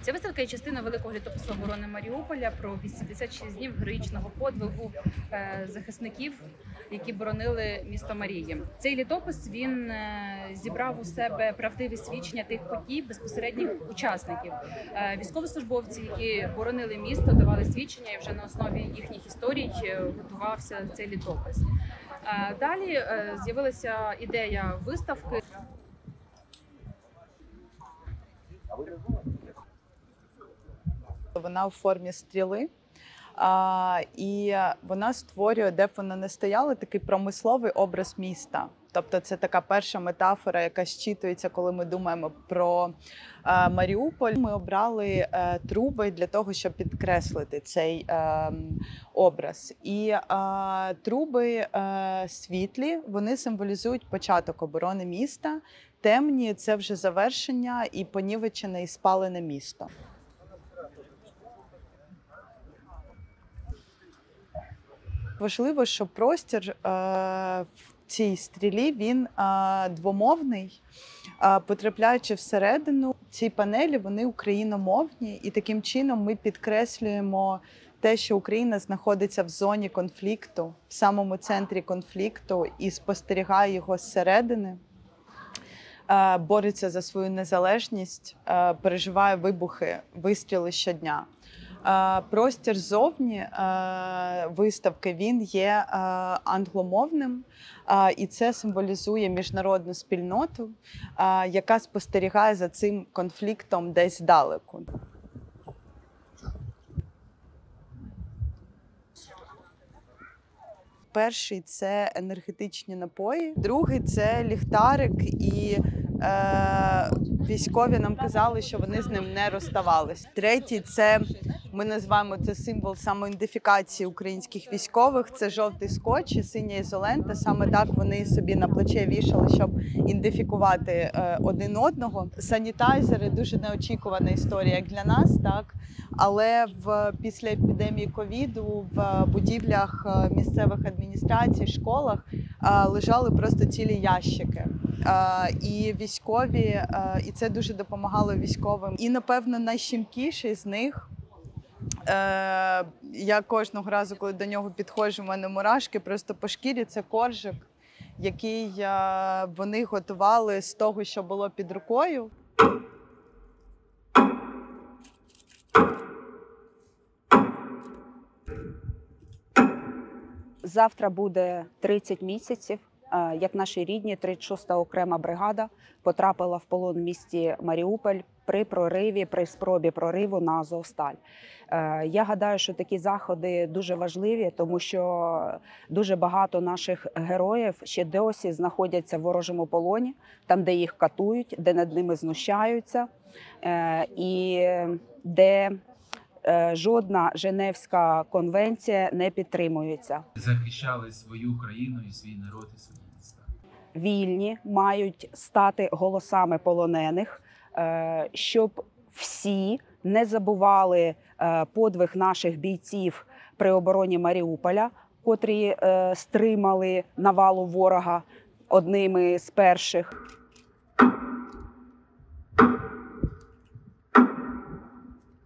Ця виставка є частиною великого літопису оборони Маріуполя про 86 днів героїчного подвигу захисників, які боронили місто Марії. Цей літопис він зібрав у себе правдиві свідчення тих подій безпосередніх учасників. Військовослужбовці, які боронили місто, давали свідчення, і вже на основі їхніх історій готувався цей літопис. Далі з'явилася ідея виставки. Вона у формі стріли, і вона створює, де б вона не стояла, такий промисловий образ міста. Тобто це така перша метафора, яка щитується, коли ми думаємо про Маріуполь. Ми обрали труби для того, щоб підкреслити цей образ. І труби світлі, вони символізують початок оборони міста. Темні – це вже завершення і понівечене і спалене місто. Важливо, що простір в цій стрілі, він двомовний. Потрапляючи всередину, ці панелі, вони україномовні, і таким чином ми підкреслюємо те, що Україна знаходиться в зоні конфлікту, в самому центрі конфлікту і спостерігає його зсередини, бореться за свою незалежність, переживає вибухи, вистріли щодня. Простір ззовні виставки, він є англомовним, і це символізує міжнародну спільноту, яка спостерігає за цим конфліктом десь здалеку. Перший – це енергетичні напої, другий – це ліхтарик, і військові нам казали, що вони з ним не розставались. Третій – це, ми називаємо це символ самоідентифікації українських військових, це жовтий скотч і синя ізолента. Саме так вони собі на плече вішали, щоб ідентифікувати один одного. Санітайзери – дуже неочікувана історія як для нас, так? Але після епідемії ковіду в будівлях місцевих адміністрацій, школах лежали просто цілі ящики. І військові, і це дуже допомагало військовим. І, напевно, найщемкіший з них, я кожного разу, коли до нього підходжу, в мене мурашки просто по шкірі, це коржик, який вони готували з того, що було під рукою. Завтра буде 30 місяців, як наші рідні 36-та окрема бригада потрапила в полон в місті Маріуполь при спробі прориву на Азовсталь. Я гадаю, що такі заходи дуже важливі, тому що дуже багато наших героїв ще досі знаходяться в ворожому полоні, там, де їх катують, де над ними знущаються, і де жодна Женевська конвенція не підтримується. Захищали свою країну і свій народ і свої міста. Вільні мають стати голосами полонених, щоб всі не забували подвиг наших бійців при обороні Маріуполя, котрі стримали навалу ворога одними з перших.